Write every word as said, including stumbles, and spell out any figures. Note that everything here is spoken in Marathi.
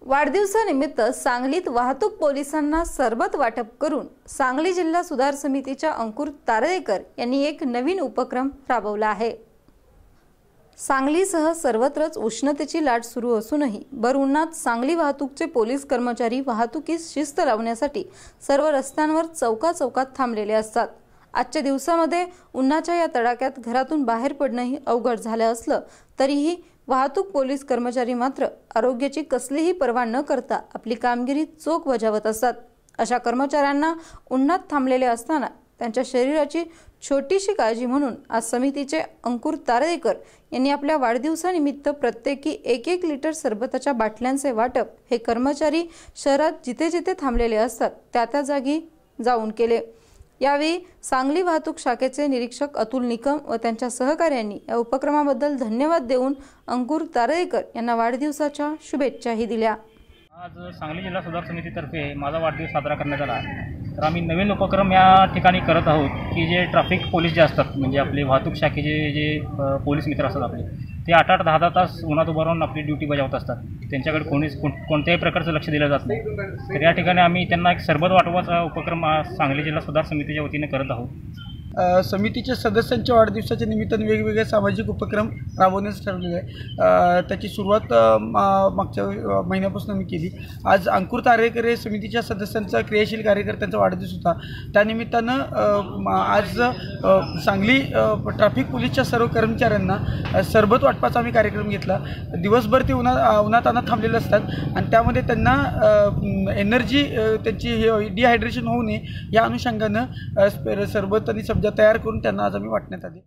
वाढदिवसानिमित्त सांगलीत वाहतूक पोलिसांना सरबत वाटप करून सांगली जिल्हा सुधार समितीच्या अंकुर तारळेकर यांनी एक नवीन उपक्रम राबवला आहे। सांगलीसह सर्वत्रच उष्णतेची लाट सुरू असूनही भर उन्हात सांगली वाहतूकचे पोलीस कर्मचारी वाहतुकीस शिस्त लावण्यासाठी सर्व रस्त्यांवर चौका चौकात थांबलेले असतात। आजच्या दिवसामध्ये उन्हाच्या या तडाख्यात घरातून बाहेर पडणंही अवघड झालं असलं तरीही वाहतूक पोलीस कर्मचारी मात्र आरोग्याची कसलीही पर्वा न करता आपली कामगिरी चोख बजावत असतात। अशा कर्मचाऱ्यांना उन्हात थांबलेले असताना त्यांच्या शरीराची छोटीशी काळजी म्हणून आज समितीचे अंकुर तारळेकर यांनी आपल्या वाढदिवसानिमित्त प्रत्येकी एक एक लिटर सरबताच्या बाटल्यांचे वाटप हे कर्मचारी शहरात जिथे जिथे थांबलेले असतात त्या त्या जागी जाऊन केले। यावेळी सांगली वाहतूक शाखेचे निरीक्षक अतुल निकम व त्यांच्या सहकाऱ्यांनी या उपक्रमाबद्दल धन्यवाद देऊन अंकुर तारळेकर यांना वाढदिवसाच्या शुभेच्छाही दिल्या। आज सांगली जिल्हा सुधार समितीतर्फे माझा वाढदिवस साजरा करण्यात आला। तर आम्ही नवीन उपक्रम या ठिकाणी करत आहोत की जे ट्रॅफिक पोलीस जे असतात म्हणजे आपले वाहतूक शाखेचे जे पोलीस मित्र असतात आपले ते आठ आठ दहा दहा तास उन्हात उभं राहून आपली ड्युटी बजावत असतात। त्यांच्याकडे कोणीच कोणत्याही प्रकारचं लक्ष दिलं जात नाही। तर या ठिकाणी आम्ही त्यांना एक सरबत वाटपाचा उपक्रम सांगली जिल्हा सुधार समितीच्या वतीने करत आहोत। समितीच्या सदस्यांच्या वाढदिवसाच्या निमित्ताने वेगवेगळे सामाजिक उपक्रम राबवण्यास ठरवलेले आहे। त्याची सुरुवात मागच्या महिन्यापासून मी केली। आज अंकुर तारळेकर हे समितीच्या सदस्यांचा क्रियाशील कार्यकर्त्यांचा वाढदिवस होता। त्यानिमित्तानं आज सांगली ट्रॅफिक पोलीसच्या सर्व कर्मचाऱ्यांना सरबत वाटपाचा आम्ही कार्यक्रम घेतला। दिवसभर ते उन्हा उन्हातान्हात थांबलेले असतात आणि त्यामध्ये त्यांना एनर्जी त्यांची डिहायड्रेशन होऊ नये या अनुषंगानं सरबत आणि सब्जा तयार करून त्यांना आज आम्ही वाटण्यात आले।